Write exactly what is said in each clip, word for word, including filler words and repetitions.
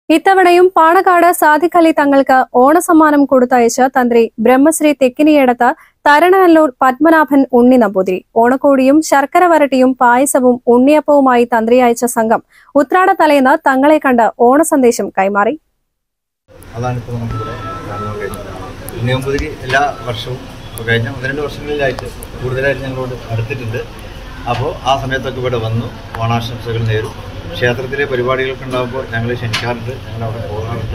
ഇത്തവണയും പാണക്കാട് സാദിഖ് അലി തങ്ങൾക്ക് ഓണസമ്മാനം കൊടുത്തയച്ച തന്ത്രി ബ്രഹ്മശ്രീ തെക്കിനിയടത്ത് തരണനല്ലൂർ പത്മനാഭൻ ഉണ്ണി നമ്പൂതിരി ഓണക്കോടിയും ശർക്കര വരട്ടിയും പായസവും ഉണ്ണിയപ്പവുമായി തന്ത്രി അയച്ച സംഘം ഉത്രാട തലേന്ന് തങ്ങളെ കണ്ട് ഓണസന്ദേശം കൈമാറി. എല്ലാ വർഷവും കഴിഞ്ഞ ഒന്ന് രണ്ട് വർഷങ്ങളിലായിട്ട് കൂടുതലായിട്ട് ഞങ്ങളോട് അടുത്തിട്ടുണ്ട്. അപ്പോൾ ആ സമയത്തൊക്കെ ഇവിടെ വന്നു ഓണാശംസകൾ നേരും. ക്ഷേത്രത്തിലെ പരിപാടികളൊക്കെ ഉണ്ടാകുമ്പോൾ ഞങ്ങൾ ക്ഷണിക്കാറുണ്ട്, ഞങ്ങളവിടെ പോകാറുണ്ട്.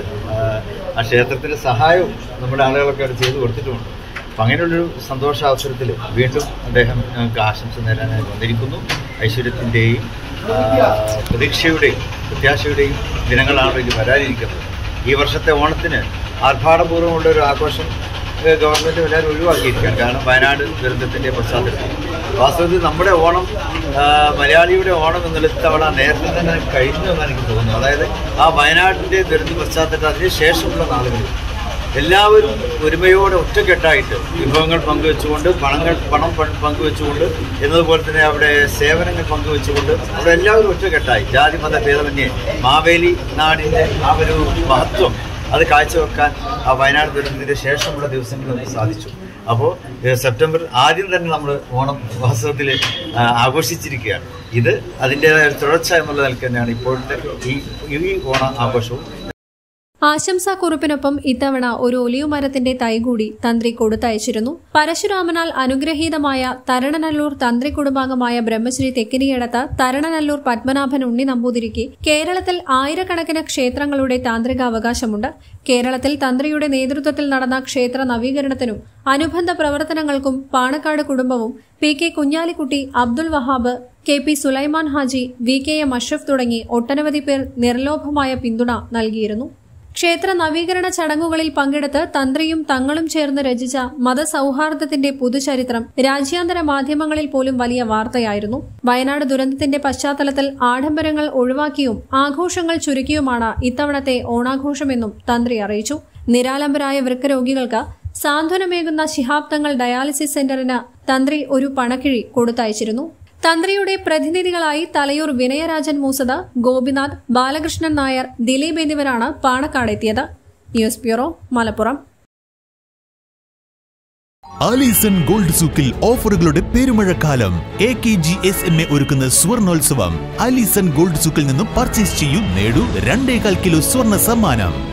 ആ ക്ഷേത്രത്തിൻ്റെ സഹായവും നമ്മുടെ ആളുകളൊക്കെ അവിടെ ചെയ്തു കൊടുത്തിട്ടുമുണ്ട്. അപ്പം അങ്ങനെയുള്ളൊരു സന്തോഷാവസരത്തിൽ വീണ്ടും അദ്ദേഹം ഞങ്ങൾക്ക് ആശംസ നേരാനായി വന്നിരിക്കുന്നു. ഐശ്വര്യത്തിൻ്റെയും പ്രതീക്ഷയുടെയും പ്രത്യാശയുടെയും ദിനങ്ങളാണ് ഇത് വരാനിരിക്കുന്നത്. ഈ വർഷത്തെ ഓണത്തിന് ആർഭാടപൂർവ്വമുള്ളൊരു ആഘോഷം ഗവൺമെൻറ് എല്ലാവരും ഒഴിവാക്കിയിരിക്കുകയാണ്. കാരണം വയനാട് ദുരന്തത്തിൻ്റെ പശ്ചാത്തലത്തിൽ വാസ്തവത്തിൽ നമ്മുടെ ഓണം, മലയാളിയുടെ ഓണം എന്നുള്ള തവണ നേരത്തെ തന്നെ കഴിഞ്ഞു എന്നാണ് എനിക്ക് തോന്നുന്നത്. അതായത് ആ വയനാടിൻ്റെ ദുരന്ത പശ്ചാത്തലത്തിൽ അതിന് ശേഷമുള്ള നാളുകളിൽ എല്ലാവരും ഒരുമയോടെ ഒറ്റക്കെട്ടായിട്ട് വിഭവങ്ങൾ പങ്കുവെച്ചുകൊണ്ട്, പണങ്ങൾ പണം പങ്കുവെച്ചുകൊണ്ട്, എന്നതുപോലെ തന്നെ അവിടെ സേവനങ്ങൾ പങ്കുവെച്ചുകൊണ്ട് അവിടെ എല്ലാവരും ഒറ്റക്കെട്ടായി ജാതി മത ഭേദമന്യേ മാവേലി നാടിൻ്റെ ആ ഒരു മഹത്വം അത് കാഴ്ചവെക്കാൻ ആ വയനാട് ദുരന്തത്തിന് ശേഷമുള്ള ദിവസങ്ങളിൽ നമുക്ക് സാധിച്ചു. അപ്പോൾ സെപ്റ്റംബർ ആദ്യം തന്നെ നമ്മൾ ഓണം വാസ്തവത്തിൽ ആഘോഷിച്ചിരിക്കുകയാണ്. ഇത് അതിൻ്റേതായ തുടർച്ച എന്നുള്ള നിലയ്ക്ക് തന്നെയാണ് ഇപ്പോഴത്തെ ഈ ഈ ഓണ ആഘോഷവും. ആശംസാക്കുറിപ്പിനൊപ്പം ഇത്തവണ ഒരു ഒലിവുമരത്തിന്റെ തൈ കൂടി തന്ത്രി കൊടുത്തയച്ചിരുന്നു. പരശുരാമനാൽ അനുഗ്രഹീതമായ തരണനല്ലൂർ തന്ത്രി കുടുംബാംഗമായ ബ്രഹ്മശ്രീ തെക്കിനിയടത്ത് തരണനല്ലൂർ പത്മനാഭൻ ഉണ്ണി നമ്പൂതിരിക്ക് കേരളത്തിൽ ആയിരക്കണക്കിന് ക്ഷേത്രങ്ങളുടെ താന്ത്രിക അവകാശമുണ്ട്. കേരളത്തിൽ തന്ത്രിയുടെ നേതൃത്വത്തിൽ നടന്ന ക്ഷേത്ര നവീകരണത്തിനും അനുബന്ധ പ്രവർത്തനങ്ങൾക്കും പാണക്കാട് കുടുംബവും P K Kunhalikutty, Abdul Wahab, K P Sulaiman Haji, V K M Ashraf തുടങ്ങി ഒട്ടനവധി പേർ നിർലോഭമായ പിന്തുണ നൽകിയിരുന്നു. ക്ഷേത്ര നവീകരണ ചടങ്ങുകളിൽ പങ്കെടുത്ത് തന്ത്രിയും തങ്ങളും ചേർന്ന് രചിച്ച മതസൌഹാർദ്ദത്തിന്റെ പുതുചരിത്രം രാജ്യാന്തര മാധ്യമങ്ങളിൽ പോലും വലിയ വാർത്തയായിരുന്നു. വയനാട് ദുരന്തത്തിന്റെ പശ്ചാത്തലത്തിൽ ആഡംബരങ്ങൾ ഒഴിവാക്കിയും ആഘോഷങ്ങൾ ചുരുക്കിയുമാണ് ഇത്തവണത്തെ ഓണാഘോഷമെന്നും തന്ത്രി അറിയിച്ചു. നിരാലംബരായ വൃക്കരോഗികൾക്ക് സാന്ത്വനമേകുന്ന ശിഹാബ് തങ്ങൾ ഡയാലിസിസ് സെന്ററിന് തന്ത്രി ഒരു പണക്കിഴി കൊടുത്തയച്ചിരുന്നു. തന്ത്രിയുടെ പ്രതിനിധികളായി തലയൂർ വിനയരാജൻ മൂസദ്, ഗോപിനാഥ്, ബാലകൃഷ്ണൻ നായർ, ദിലീപ് എന്നിവരാണ് പാണക്കാടെത്തിയത്. News bureau, Malappuram. Alison gold സൂക്കിൽ ഓഫറുകളുടെ പെരുമഴക്കാലം. A K G S M A ഒരുക്കുന്ന സ്വർണോത്സവം. ആലീസൺ ഗോൾഡ് സൂക്കിൽ നിന്നും പർച്ചേസ് ചെയ്യൂ, നേടൂ രണ്ടേകാൽ കിലോ സ്വർണ്ണ സമ്മാനം.